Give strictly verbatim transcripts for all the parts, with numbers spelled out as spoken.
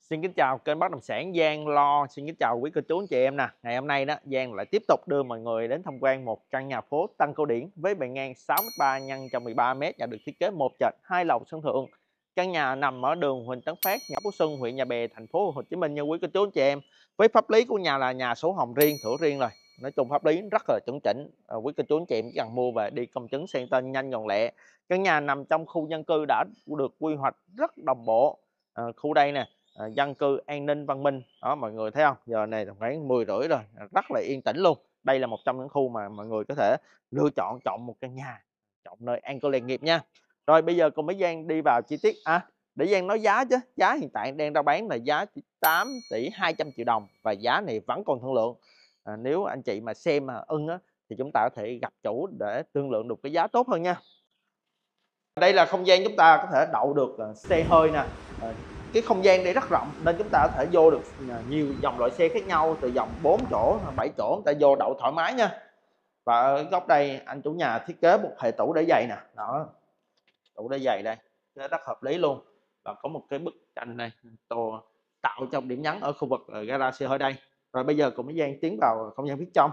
Xin kính chào kênh Bất Động Sản Giang Lo, xin kính chào quý cô chú anh chị em nè. Ngày hôm nay đó, Giang lại tiếp tục đưa mọi người đến tham quan một căn nhà phố Tân Cổ Điển với bề ngang sáu mét ba x một trăm mười ba mét, nhà được thiết kế một trệt hai lầu sân thượng. Căn nhà nằm ở đường Huỳnh Tấn Phát, xã Phú Xuân, huyện Nhà Bè, thành phố Hồ Chí Minh nha quý cô chú anh chị em. Với pháp lý của nhà là nhà sổ hồng riêng, thửa riêng rồi. Nói chung pháp lý rất là chuẩn chỉnh. À, quý cô chú anh chị em chỉ cần mua về đi công chứng sang tên nhanh gọn lẹ. Căn nhà nằm trong khu dân cư đã được quy hoạch rất đồng bộ. À, khu đây nè, À, dân cư an ninh văn minh đó, mọi người thấy không, giờ này khoảng mười rưỡi rồi, rất là yên tĩnh luôn. Đây là một trong những khu mà mọi người có thể lựa chọn chọn một căn nhà, chọn nơi an cư lạc nghiệp nha. Rồi bây giờ cùng với Giang đi vào chi tiết. À, để Giang nói giá chứ, giá hiện tại đang ra bán là giá chỉ tám tỷ hai trăm triệu đồng và giá này vẫn còn thương lượng. À, nếu anh chị mà xem mà ưng á, thì chúng ta có thể gặp chủ để thương lượng được cái giá tốt hơn nha. Đây là không gian chúng ta có thể đậu được xe hơi nè. À, cái không gian đây rất rộng nên chúng ta có thể vô được nhiều dòng loại xe khác nhau, từ dòng bốn chỗ, bảy chỗ chúng ta vô đậu thoải mái nha. Và ở góc đây anh chủ nhà thiết kế một hệ tủ để giày nè, đó, tủ để giày đây rất hợp lý luôn. Và có một cái bức tranh này tô tạo cho điểm nhấn ở khu vực gara xe hơi đây. Rồi bây giờ cùng với Giang tiến vào không gian phía trong.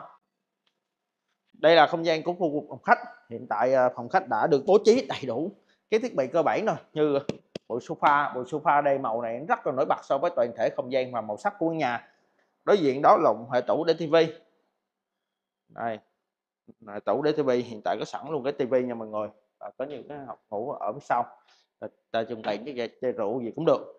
Đây là không gian của khu vực phòng khách. Hiện tại phòng khách đã được bố trí đầy đủ cái thiết bị cơ bản rồi, như bộ sofa. Bộ sofa đây màu này rất là nổi bật so với toàn thể không gian và màu sắc của nhà. Đối diện đó là một hệ tủ để tivi. Đây, hệ tủ để tivi hiện tại có sẵn luôn cái tivi nha mọi người. Và có những cái học ngủ ở phía sau, ta dùng bày cái chai rượu gì cũng được.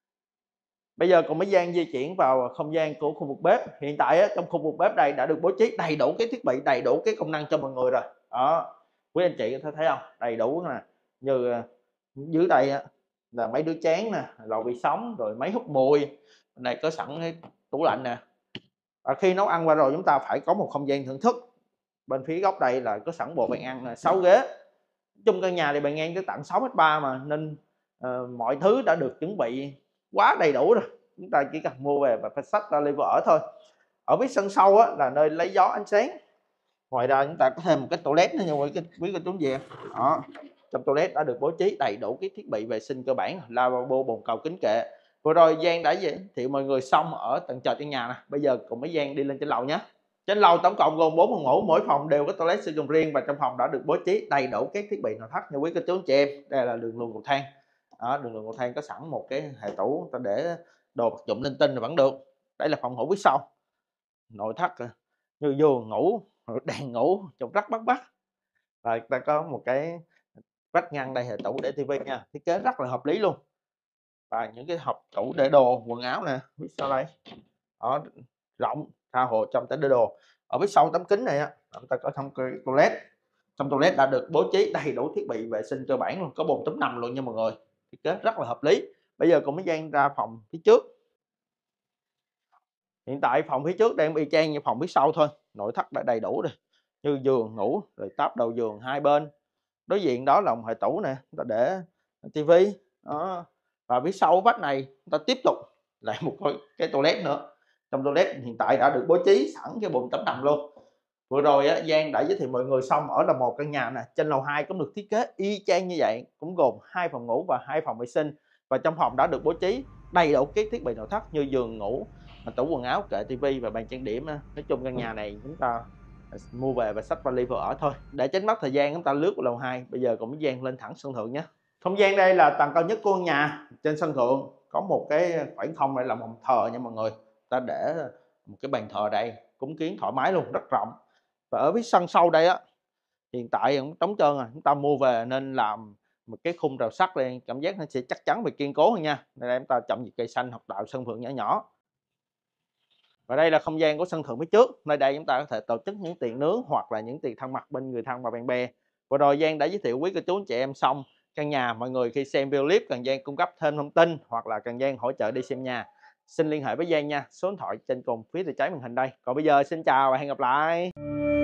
Bây giờ cùng với Giang di chuyển vào không gian của khu vực bếp. Hiện tại á, trong khu vực bếp đây đã được bố trí đầy đủ cái thiết bị, đầy đủ cái công năng cho mọi người rồi. Đó, quý anh chị có thể thấy không? Đầy đủ nè. Như dưới đây á, là mấy đứa chén nè, lò vi sóng, rồi máy hút mùi. Bên này có sẵn cái tủ lạnh nè. Và khi nấu ăn qua rồi chúng ta phải có một không gian thưởng thức. Bên phía góc đây là có sẵn bộ bàn ăn sáu ghế. Chung căn nhà thì bề ngang tới tận sáu mét ba mà, nên uh, mọi thứ đã được chuẩn bị quá đầy đủ rồi. Chúng ta chỉ cần mua về và phải xách ra level ở thôi. Ở phía sân sau á, là nơi lấy gió ánh sáng. Ngoài ra chúng ta có thêm một cái toilet nữa nha quý quý cô chú gì em. Đó, trong toilet đã được bố trí đầy đủ cái thiết bị vệ sinh cơ bản, lavabo, bồn cầu, kính kệ. Vừa rồi Giang đã giới thiệu mọi người xong ở tầng trệt căn nhà nè. Bây giờ cùng với Giang đi lên trên lầu nhé. Trên lầu tổng cộng gồm bốn phòng ngủ, mỗi phòng đều có toilet sử dụng riêng và trong phòng đã được bố trí đầy đủ các thiết bị nội thất nha quý cô chú anh chị em. Đây là đường luồn cầu thang. Đó, đường luồn cầu thang có sẵn một cái hệ tủ ta để đồ vật dụng linh tinh là vẫn được. Đây là phòng ngủ phía sau. Nội thất như giường ngủ, đèn ngủ trông rất bắt mắt. Và ta có một cái vách ngăn đây, hệ tủ để tivi nha, thiết kế rất là hợp lý luôn. Và những cái hộp tủ để đồ quần áo nè, phía sau đây đó, rộng tha hồ trong để để đồ. Ở phía sau tấm kính này á, chúng ta có thông cái toilet. Trong toilet đã được bố trí đầy đủ thiết bị vệ sinh cơ bản luôn, có bồn tắm nằm luôn nha mọi người, thiết kế rất là hợp lý. Bây giờ cùng với Giang ra phòng phía trước. Hiện tại phòng phía trước đang y chang như phòng phía sau thôi, nội thất đã đầy đủ rồi, như giường ngủ, rồi táp đầu giường hai bên. Đối diện đó là một hệ tủ nè, ta để tivi đó. Và phía sau vách này ta tiếp tục lại một cái toilet nữa. Trong toilet hiện tại đã được bố trí sẵn cái bồn tắm nằm luôn. Vừa rồi á, Giang đã giới thiệu mọi người xong ở lầu một căn nhà nè, trên lầu hai cũng được thiết kế y chang như vậy, cũng gồm hai phòng ngủ và hai phòng vệ sinh. Và trong phòng đã được bố trí đầy đủ các thiết bị nội thất như giường ngủ, tủ quần áo, kệ tivi và bàn trang điểm. Nói chung căn nhà này chúng ta mua về và xách vali vào ở thôi. Để tránh mất thời gian chúng ta lướt vào lầu hai. Bây giờ cùng với Giang lên thẳng sân thượng nhé. Không gian đây là tầng cao nhất của căn nhà. Trên sân thượng có một cái khoảng không này là phòng thờ nha mọi người. Ta để một cái bàn thờ đây, cúng kiến thoải mái luôn, rất rộng. Và ở phía sân sau đây á, hiện tại cũng trống trơn rồi, chúng ta mua về nên làm một cái khung rào sắt lên, cảm giác nó sẽ chắc chắn và kiên cố hơn nha. Đây chúng ta trồng những cây xanh hoặc tạo sân thượng nhỏ nhỏ. Và đây là không gian của sân thượng phía trước. Nơi đây chúng ta có thể tổ chức những tiệc nướng hoặc là những tiệc thân mật bên người thân và bạn bè. Vừa rồi Giang đã giới thiệu quý cô chú anh chị em xong căn nhà. Mọi người khi xem video clip cần Giang cung cấp thêm thông tin hoặc là cần Giang hỗ trợ đi xem nhà, xin liên hệ với Giang nha. Số điện thoại trên cùng phía tay trái màn hình đây. Còn bây giờ xin chào và hẹn gặp lại.